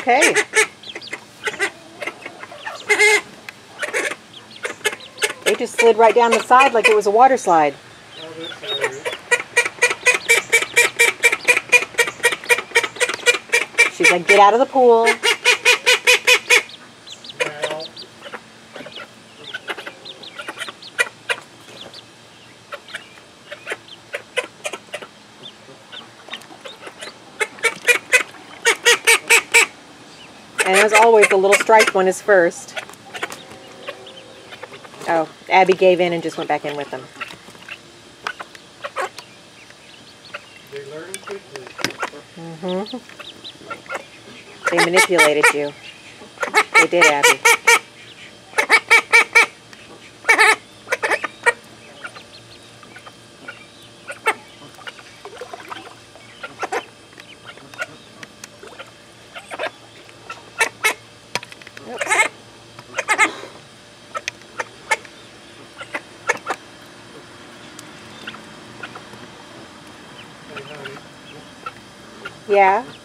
Okay. They just slid right down the side like it was a water slide. Oh, that's hilarious. She's like, get out of the pool. Now, And as always, the little striped one is first. Oh, Abby gave in and just went back in with them. they learn quickly. Mm-hmm. They manipulated you. They did, Abby. Oops. Hey, honey. Yeah.